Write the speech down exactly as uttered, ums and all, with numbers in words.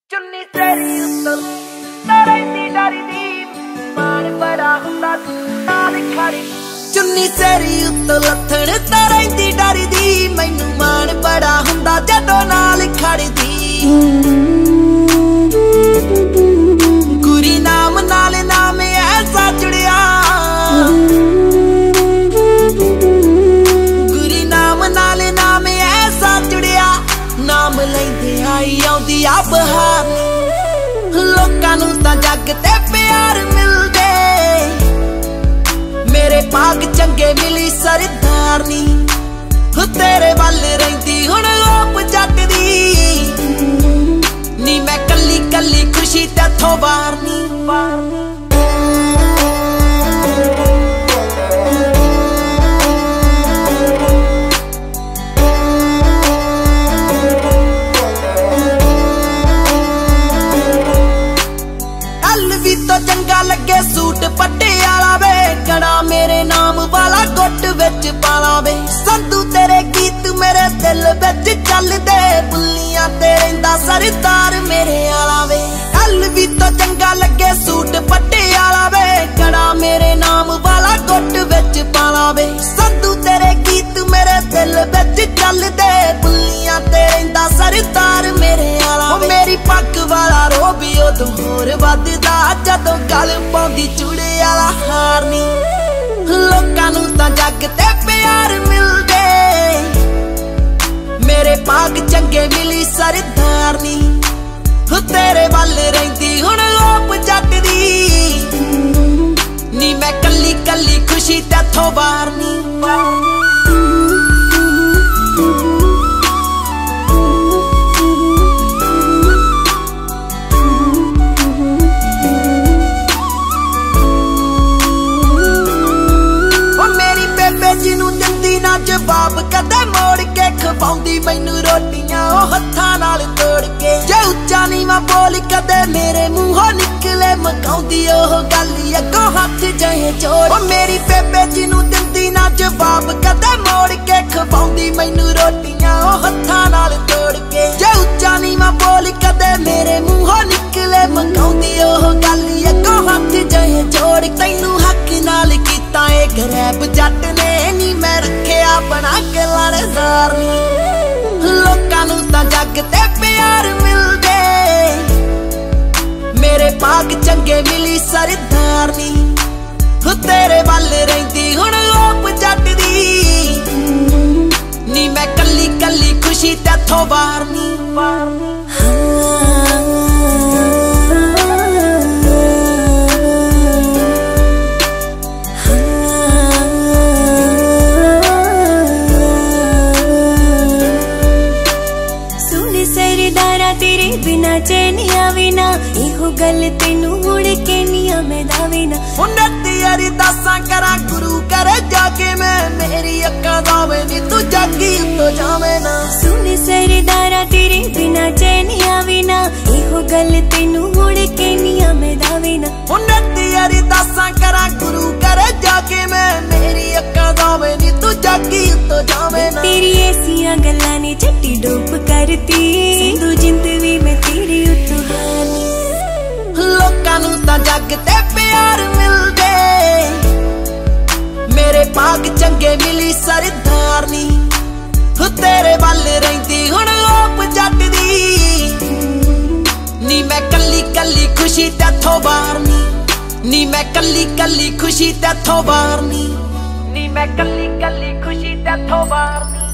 चुन्नी तेरी उत्तल तरैंदी डरदी मान बड़ा हुंदा नाल खड़ी चुन्नी तेरी उत्तल लथण तरैंदी डरदी मैनू मान बड़ा हुंदा जदों नाल खड़दी गुरी नाम नाल नाम ऐसा जुड़िया गुरी नाम नाल नाम ऐसा जुड़िया नाम लैंदे आई आउंदी आ बहार लोकां नूं तां जग ते प्यार मिलदे मेरे भाग चंगे मिली सरदार नी तेरे वल रहिंदी हुण लोप जट दी नी मैं कल्ली कल्ली खुशी तैथों वारनी तो चंगा लगे सूट पटियाला वे कड़ा मेरे नाम वाला गुट विच पाला वे संधू तेरे गीत मेरे दिल विच चलदे बुल्लियां ते रहिंदा सरदार मेरे आला वे गल भी तो चंगा लगे सूट पटियाला वे कड़ा मेरे नाम वाला गुट विच पाला वे संधू तेरे गीत मेरे दिल विच चलदे बुल्लियां ते रहिंदा सरदार मेरे आला वे मेरी पग वाला रो भी उदों होर वधदा जदों गल पाउंदी चूड़े वाला हार नी लोकां नूं तां जग ते प्यार मिलदे मेरे भाग चंगे मिली सरदार नी तेरे वल रहिंदी हुण लोप जट दी नी मैं कल्ली कल्ली खुशी तैथों वारनी जिन्नू दिंदी ना जवाब कदे मोड़ के खवाउंदी मैनू रोटियां ओ हत्थां नाल तोड़ के जे उच्चा नीवां बोल कदे मेरे मूंहों निकले मकाउंदी ओह गल अगों हथ जहे जोड़ ओ मेरी बेबे जिन्नू दिंदी ना जवाब कदे मोड़ के खवाउंदी मैनू रोटियां ओ हत्थां नाल तोड़ के जे उच्चा नीवां बोल कदे मेरे मूंहों निकले मकाउंदी ओह गल अगों हथ जहे जोड़ तैनू हक नाल कीता ए गरैब जट ने नी मैं रखिया बना के लाड़ेदार नी लोकां नूं तां जग ते प्यार मिलदे मेरे भाग चंगे मिली सरदार नी तेरे वल रहिंदी हुण लोप जट दी नी मैं कल्ली कल्ली खुशी तैथों वारनी बिना चैनिया विना इहो गल तेनू मुड़ के निया मैं दावेना उन्नति अरदासां करा गुरु करे जाके मैं मेरी अक्कां दावे नी तू जागी तो जावे ना सुन सरदारा तेरे बिना चैनिया विना इहो गल तेनू मुड़ के निया मैं दावेना उन्नति अरदासां करा गुरु करे जाके मैं मेरी अक्कां दावे नी तू जागी तो जावे ना तेरी ऐसियां गल्लां ने झट्टी डोप करती सिंधु जिंदगी में तेरी उतहानी लोकां नूं तां जग ते प्यार मिलदे मेरे भाग चंगे मिली सरदार नी तेरे वल रहिंदी हुण लोप जट दी नी मैं कल्ली कल्ली खुशी तैथों वारनी नी मैं कल्ली कल्ली खुशी तैथों वारनी नी मैं कल्ली कल्ली खुशी तैथों वारनी।